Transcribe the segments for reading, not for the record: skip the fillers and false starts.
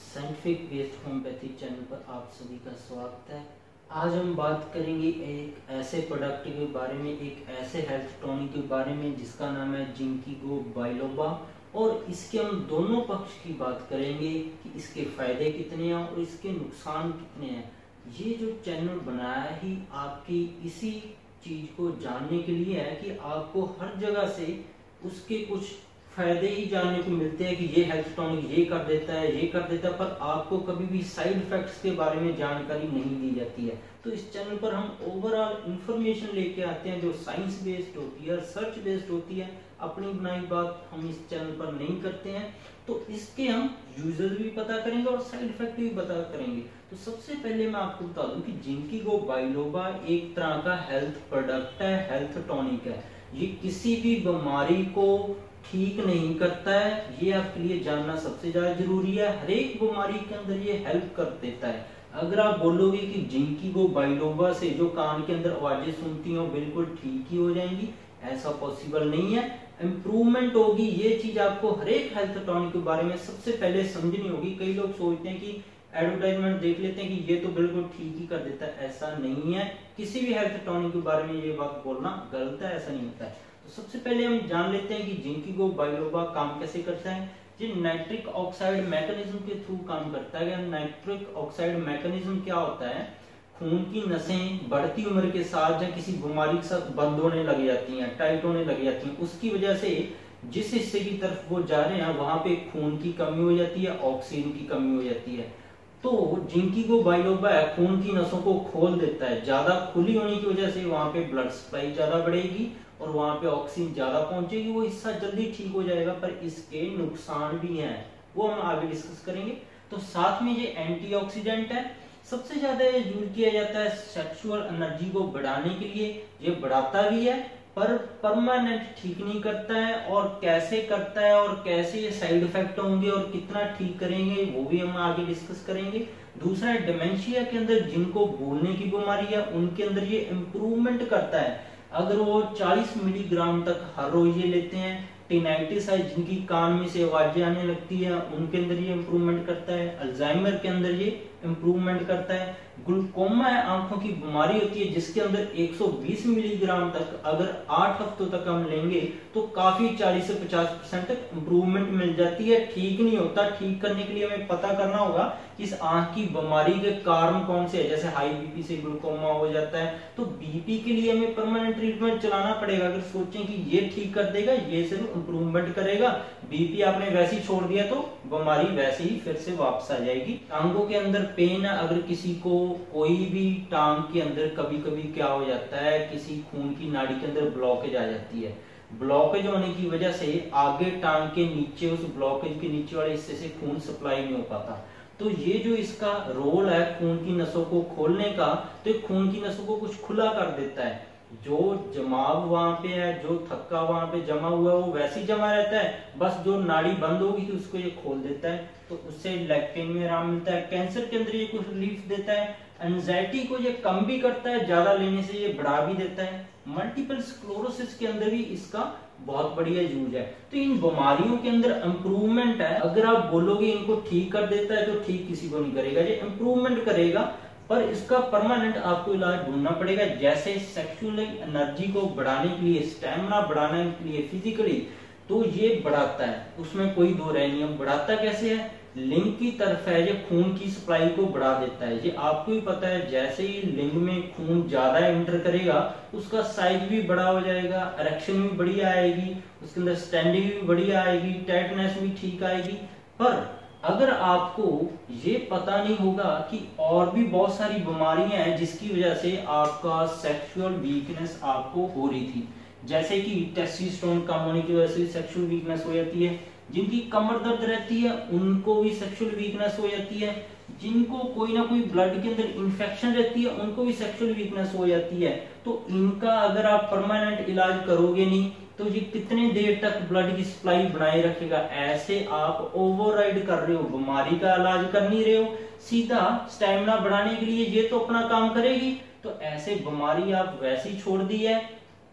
Scientific based homeopathy channel पर आप सभी का स्वागत है। आज हम बात करेंगे एक ऐसे प्रोडक्ट के बारे में, एक ऐसे हेल्थ टॉनिक के बारे में जिसका नाम है जिंकीगो बाइलोबा, और इसके हम दोनों पक्ष की बात करेंगे कि इसके फायदे कितने हैं और इसके नुकसान कितने हैं। ये जो चैनल बनाया ही आपकी इसी चीज को जानने के लिए है कि आपको हर जगह से उसके कुछ फायदे ही जानने को मिलते हैं कि ये हेल्थ टॉनिक ये कर देता है, ये कर देता है, पर आपको कभी भी साइड इफेक्ट्स के बारे में जानकारी नहीं दी जाती है। तो इस चैनल पर हम ओवरऑल इंफॉर्मेशन लेके आते हैं जो साइंस बेस्ड होती है, रिसर्च बेस्ड होती है। अपनी बनाई बात हम इस चैनल पर नहीं करते हैं। तो इसके हम यूजेस भी पता करेंगे और साइड इफेक्ट भी पता करेंगे। तो सबसे पहले मैं आपको बता दूं कि जिंकीगो बाइलोबा एक तरह का हेल्थ प्रोडक्ट है, हेल्थ टॉनिक है। ये किसी भी बीमारी को ठीक नहीं करता है, ये आपके लिए जानना सबसे ज्यादा जरूरी है। हर एक बीमारी के अंदर ये हेल्प कर देता है। अगर आप बोलोगे कि जिंकीगो बाइलोबा से जो कान के अंदर आवाजें सुनती हो बिल्कुल ठीक ही हो जाएंगी, ऐसा पॉसिबल नहीं है। इंप्रूवमेंट होगी, ये चीज आपको हर एक हेल्थ टॉनिक के बारे में सबसे पहले समझनी होगी। कई लोग सोचते हैं कि एडवर्टाइजमेंट देख लेते हैं कि ये तो बिल्कुल ठीक ही कर देता है, ऐसा नहीं है। किसी भी हेल्थ टॉनिक के बारे में ये बात बोलना गलत है, ऐसा नहीं होता है। तो सबसे पहले हम जान लेते हैं कि जिंकीगो बाइलोबा काम कैसे करता है। ये नाइट्रिक ऑक्साइड मैकेनिज्म के थ्रू काम करता है। नाइट्रिक ऑक्साइड मैकेनिज्म क्या होता है? खून की नसें बढ़ती उम्र के साथ या किसी बीमारी के साथ बंद होने लग जाती हैं, टाइट होने लग जाती हैं। उसकी वजह से जिस हिस्से की तरफ वो जा रहे हैं वहां पे खून की कमी हो जाती है, ऑक्सीजन की कमी हो जाती है। तो जिंकीगो बाइलोबा खून की नसों को खोल देता है। ज्यादा खुली होने की वजह से वहां पे ब्लड सप्लाई ज्यादा बढ़ेगी और वहां पे ऑक्सीजन ज्यादा पहुंचेगी, वो हिस्सा जल्दी ठीक हो जाएगा। पर इसके नुकसान भी हैं, वो हम आगे डिस्कस करेंगे। तो साथ में ये एंटीऑक्सीडेंट है। सबसे ज्यादा यूज किया जाता है सेक्सुअल एनर्जी को बढ़ाने के लिए। ये बढ़ाता भी है पर परमानेंट ठीक नहीं करता है। और कैसे करता है और कैसे ये साइड इफेक्ट होंगे और कितना ठीक करेंगे वो भी हम आगे डिस्कस करेंगे। दूसरा डिमेंशिया के अंदर जिनको भूलने की बीमारी है उनके अंदर ये इम्प्रूवमेंट करता है। अगर वो 40 मिलीग्राम तक हर रोज ये लेते हैं। टिनाइटिस है, जिनकी कान में से आवाजें आने लगती है, उनके अंदर ये इम्प्रूवमेंट करता है। अल्जाइमर के अंदर ये इम्प्रूवमेंट करता है। ग्लूकोमा है, आंखों की बीमारी होती है जिसके अंदर 120 मिलीग्राम तक अगर 8 हफ्तों तक हम लेंगे तो काफी 40 से 50% तक इम्प्रूवमेंट मिल जाती है। ठीक नहीं होता, ठीक करने के लिए हमें पता करना होगा कि इस आंख की बीमारी के कारण कौन से है। जैसे हाई बीपी से ग्लूकोमा हो जाता है तो बीपी के लिए हमें परमानेंट ट्रीटमेंट चलाना पड़ेगा। अगर सोचें कि ये ठीक कर देगा, ये सिर्फ इम्प्रूवमेंट करेगा, बीपी आपने वैसे ही छोड़ दिया तो बीमारी वैसे ही फिर से वापस आ जाएगी। टांगों के अंदर पेन है, अगर किसी को कोई भी टांग के अंदर कभी कभी क्या हो जाता है, किसी खून की नाड़ी के अंदर ब्लॉकेज आ जाती है। ब्लॉकेज होने की वजह से आगे टांग के नीचे, उस ब्लॉकेज के नीचे वाले हिस्से से खून सप्लाई नहीं हो पाता। तो ये जो इसका रोल है खून की नसों को खोलने का, तो खून की नसों को कुछ खुला कर देता है। जो जमाव वहां पे है, जो थक्का वहां पे जमा हुआ है वो वैसे ही जमा रहता है, बस जो नाड़ी बंद होगी तो उसको ये खोल देता है। तो उससे लेग पेन में आराम मिलता है। कैंसर के अंदर ये कुछ रिलीफ देता है। एंजाइटी को ये कम भी करता है, ज्यादा लेने से ये बढ़ा भी देता है। मल्टीपल स्क्लेरोसिस के अंदर भी इसका बहुत बढ़िया यूज है। तो इन बीमारियों के अंदर इंप्रूवमेंट है। अगर आप बोलोगे इनको ठीक कर देता है तो ठीक किसी को नहीं करेगा, ये इंप्रूवमेंट करेगा, पर इसका परमानेंट आपको इलाज ढूंढना पड़ेगा। जैसे सेक्सुअल एनर्जी को बढ़ाने के लिए, स्टैमिना बढ़ाने के लिए फिजिकली, तो ये बढ़ाता है, उसमें कोई दो राय नहीं है। बढ़ाता कैसे है? लिंग की तरफ है, ये खून की सप्लाई को बढ़ा देता है। ये आपको भी पता है, जैसे ही लिंग में खून ज्यादा एंटर करेगा उसका साइज भी बड़ा हो जाएगा, इरेक्शन भी बढ़िया आएगी, उसके अंदर स्टैंडिंग भी बढ़िया आएगी, टाइटनेस भी ठीक आएगी। पर अगर आपको ये पता नहीं होगा कि और भी बहुत सारी बीमारियां हैं जिसकी वजह से आपका सेक्सुअल वीकनेस आपको हो रही थी, जैसे कि टेस्टोस्टेरोन कम होने की वजह से सेक्सुअल वीकनेस हो जाती है, जिनकी कमर दर्द रहती है उनको भी सेक्सुअल वीकनेस हो जाती है, जिनको कोई ना कोई ब्लड के अंदर इंफेक्शन रहती है उनको भी सेक्सुअल वीकनेस हो जाती है। तो इनका अगर आप परमानेंट इलाज करोगे नहीं तो ये कितने देर तक ब्लड की सप्लाई बनाए रखेगा? ऐसे आप ओवरराइड कर रहे हो, बीमारी का इलाज कर नहीं रहे हो, सीधा स्टैमिना बढ़ाने के लिए ये तो अपना काम करेगी। तो ऐसे बीमारी आप वैसे ही छोड़ दी है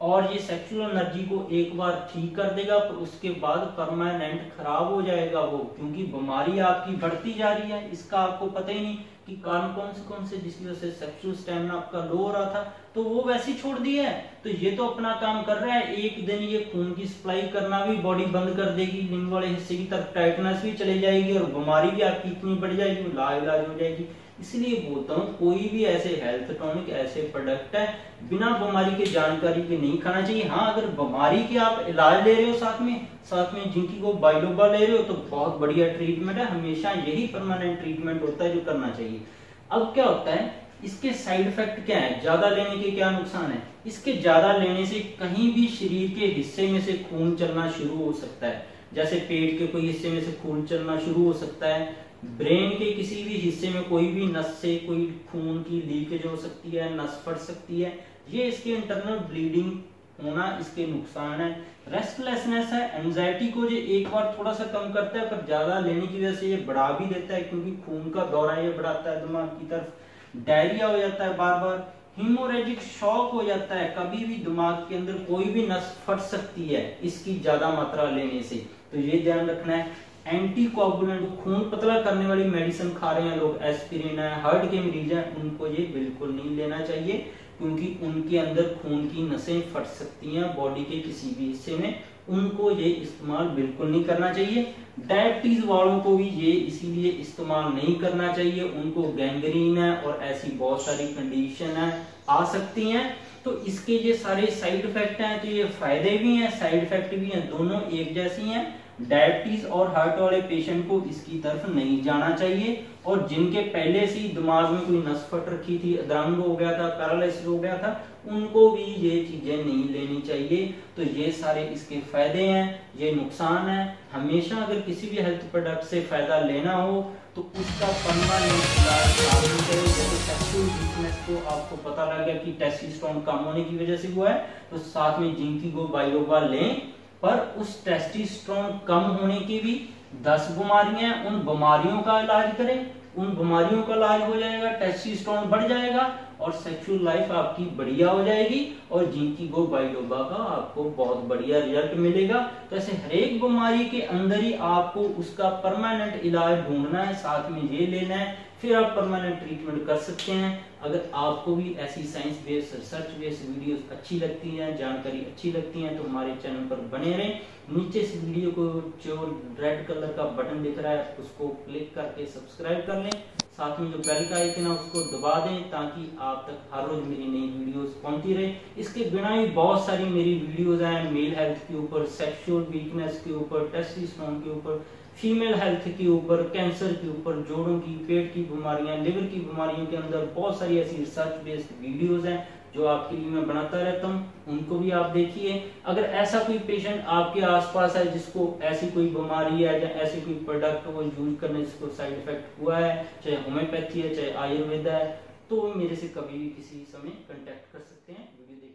और ये सेक्सुअल एनर्जी को एक बार ठीक कर देगा, पर उसके बाद परमानेंट खराब हो जाएगा वो, क्योंकि बीमारी आपकी बढ़ती जा रही है। इसका आपको पता ही नहीं कि कारण कौन से जिसकी वजह से सेक्सुअल स्टैमिना आपका लो हो रहा था, तो वो वैसे ही छोड़ दिया है। तो ये तो अपना काम कर रहा है, एक दिन ये खून की सप्लाई करना भी बॉडी बंद कर देगी, लिंग वाले हिस्से की तरफ टाइटनेस भी चली जाएगी और बीमारी भी आपकी इतनी बढ़ जाएगी, लाइलाज हो जाएगी। इसलिए बोलता हूँ कोई भी ऐसे हेल्थ टॉनिक, ऐसे प्रोडक्ट है बिना बीमारी के जानकारी के नहीं खाना चाहिए। हाँ, अगर बीमारी के आप इलाज ले रहे हो साथ में जिंकीगो बाइलोबा ले रहे हो तो बहुत बढ़िया ट्रीटमेंट है, हमेशा यही परमानेंट ट्रीटमेंट होता है जो करना चाहिए। अब क्या होता है, इसके साइड इफेक्ट क्या है, ज्यादा लेने के क्या नुकसान है? इसके ज्यादा लेने से कहीं भी शरीर के हिस्से में से खून चलना शुरू हो सकता है, जैसे पेट के कोई हिस्से में से खून चलना शुरू हो सकता है, ब्रेन के किसी भी हिस्से में कोई भी नस से कोई खून की लीकेज हो सकती है, नस फट सकती है, ये इसके इंटरनल ब्लीडिंग होना इसके नुकसान है। रेस्टलेसनेस है, एंजाइटी को ये एक बार थोड़ा सा कम करता है, पर ज्यादा लेने की वजह से ये बढ़ा भी देता है, क्योंकि खून का दौरा ये बढ़ाता है दिमाग की तरफ। डायरिया हो जाता है बार बार, हेमोरेजिक शॉक हो जाता है, कभी भी दिमाग के अंदर कोई भी नस फट सकती है इसकी ज्यादा मात्रा लेने से, तो ये ध्यान रखना है। एंटीकोगुलेंट, खून पतला करने वाली मेडिसिन खा रहे हैं लोग, एस्पिरिन है, हार्ट के मरीज हैं, उनको ये बिल्कुल नहीं लेना चाहिए, क्योंकि उनके अंदर खून की नसें फट सकती हैं बॉडी के किसी भी हिस्से में, उनको ये इस्तेमाल बिल्कुल नहीं करना चाहिए। डायबिटीज वालों को भी ये इसीलिए इस्तेमाल नहीं करना चाहिए, उनको गैंग्रीन है और ऐसी बहुत सारी कंडीशन है आ सकती हैं। तो इसके ये सारे साइड इफेक्ट हैं, तो ये फायदे भी हैं साइड इफेक्ट भी हैं, दोनों एक जैसी हैं। डायबिटीज और हार्ट वाले पेशेंट को इसकी तरफ नहीं जाना चाहिए, और जिनके पहले से ही दिमाग में कोई नस फट रखी थी, अधरंग हो गया था, पैरालिसिस हो गया था, उनको भी ये चीजें नहीं लेनी चाहिए। तो ये सारे इसके फायदे हैं, ये नुकसान है। हमेशा अगर किसी भी हेल्थ प्रोडक्ट से फायदा लेना हो तो उसका परमानेंट इलाज लागू करें। जैसे सेक्सुअल वीकनेस को आपको पता लग गया कि टेस्टोस्टेरोन कम होने की वजह से हुआ है, तो साथ में जिंकीगो बाइलोबा लें, पर उस टेस्टोस्टेरोन कम होने की भी 10 बीमारियां, उन बीमारियों का इलाज करें, उन बीमारियों का इलाज हो जाएगा, टेस्टोस्टेरोन बढ़ जाएगा और सेक्सुअल लाइफ आपकी बढ़िया हो जाएगी, और जिंकीगो बाइलोबा का आपको बहुत बढ़िया रिजल्ट मिलेगा। तो ऐसे हर एक बीमारी के अंदर ही आपको उसका परमानेंट इलाज ढूंढना है, साथ में ये लेना है, फिर आप परमानेंट ट्रीटमेंट कर सकते हैं। अगर आपको भी ऐसी science based, research based videos अच्छी लगती हैं, जानकारी अच्छी लगती हैं, तो हमारे चैनल पर बने रहें। नीचे इस वीडियो को जो रेड कलर का बटन दिख रहा है उसको क्लिक करके सब्सक्राइब कर लें, साथ में जो बेल का आइकन है उसको दबा दें, ताकि आप तक हर रोज मेरी नई वीडियोस पहुंचती रहे। इसके बिना भी बहुत सारी मेरी वीडियोस हैं, मेल हेल्थ के ऊपर, सेक्सुअल वीकनेस के ऊपर, टेस्टोस्टेरोन के ऊपर, फीमेल हेल्थ के ऊपर, कैंसर के ऊपर, जोड़ों की, पेट की बीमारियां, लिवर की बीमारियों के अंदर बहुत सारी ऐसी रिसर्च बेस्ड वीडियोस हैं जो आपके लिए मैं बनाता रहता हूं, उनको भी आप देखिए। अगर ऐसा कोई पेशेंट आपके आसपास है जिसको ऐसी कोई बीमारी है या ऐसे कोई प्रोडक्ट वो यूज करने जिसको साइड इफेक्ट हुआ है, चाहे होम्योपैथी है चाहे आयुर्वेदा है, तो मेरे से कभी भी किसी समय कांटेक्ट कर सकते हैं। वीडियो